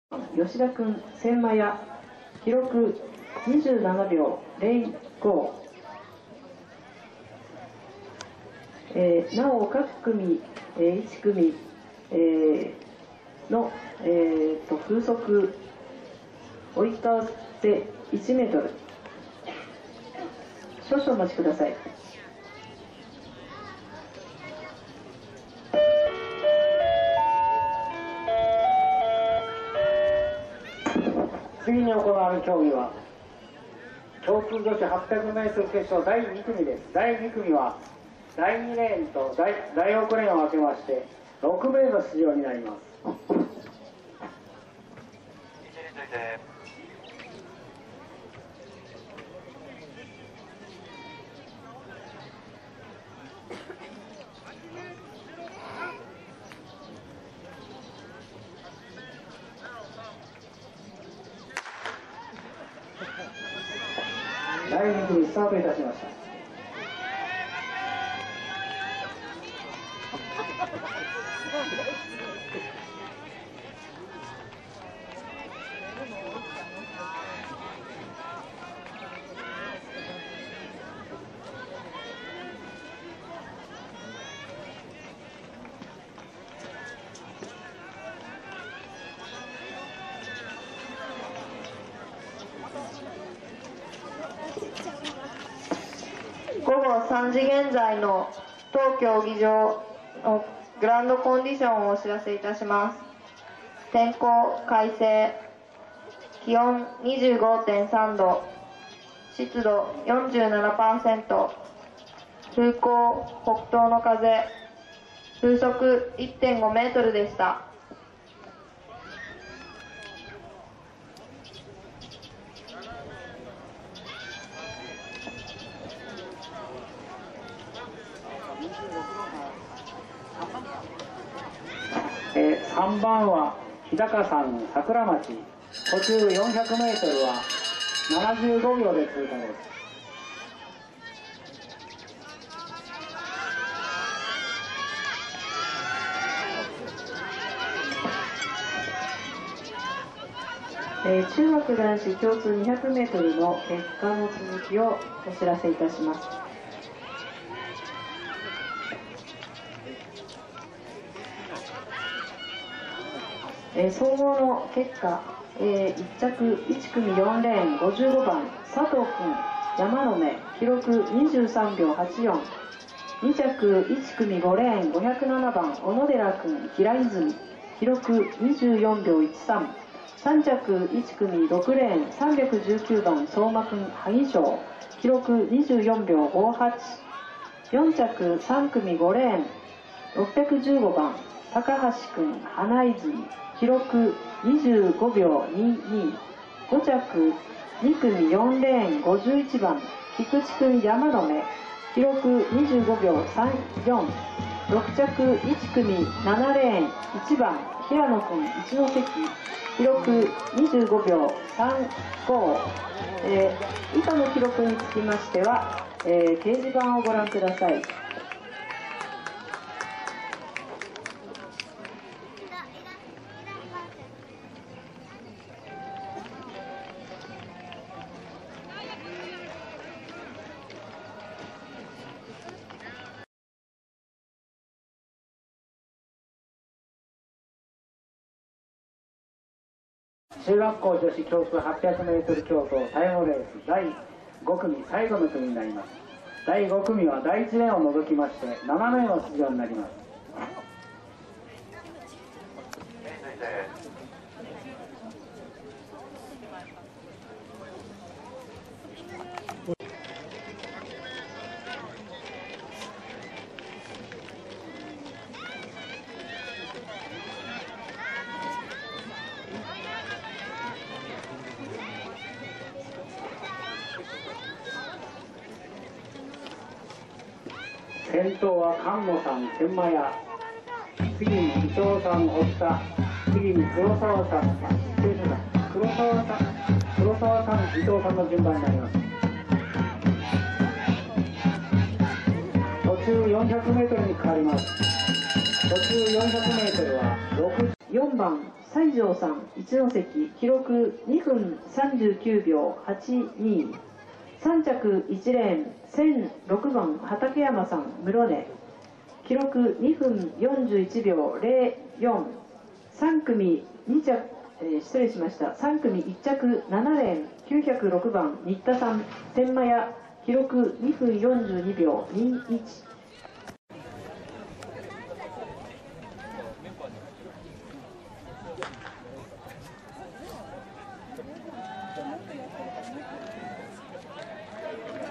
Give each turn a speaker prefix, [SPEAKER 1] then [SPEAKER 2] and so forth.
[SPEAKER 1] 吉田君千満屋、記録27秒05。なお各組、1組、の、風速追い風1メートル。少々お待ちください。
[SPEAKER 2] 次に行われる競技は共通女子 800m 決勝第2組です。第2組は第2レーンと第6レーンを分けまして6名の出場になります。第2組スタートいたしました。
[SPEAKER 3] 午後3時現在の当競技場のグラウンドコンディションをお知らせいたします。天候快晴、気温 25.3 度、湿度 47%、風向北東の風、風速 1.5 メートルでした。
[SPEAKER 2] 3番は日高山桜町、途中 400m は75秒で通過です。
[SPEAKER 1] 中学男子共通 200m の結果の続きをお知らせいたします。総合の結果、1着1組4レーン55番佐藤君山の目、記録23秒84。2着1組5レーン507番小野寺君平泉、記録24秒13。3着1組6レーン319番相馬君萩城、記録24秒58。4着3組5レーン615番高橋君花泉、記録25秒22。5着2組4レーン51番菊池君山の目、記録25秒34。6着1組7レーン1番平野君一関、記録25秒35。以下の記録につきましては、掲示板をご覧ください。
[SPEAKER 2] 中学校女子共通 800m 競争タイムレース第5組最後の組になります。第5組は第1レーンを除きまして7名の出場になります。先頭は菅野さん千満屋、次に伊藤さん堀田、次に黒沢さん伊藤さんの順番になります。途中 400m に変わります。途中 400m は4番
[SPEAKER 1] 番西条さん一関、記録2分39秒82。3着1レーン1006番畠山さん室根、記録2分41秒04。3組2着、失礼しました。3組1着7レーン906番新田さん天満屋、記録2分42秒21。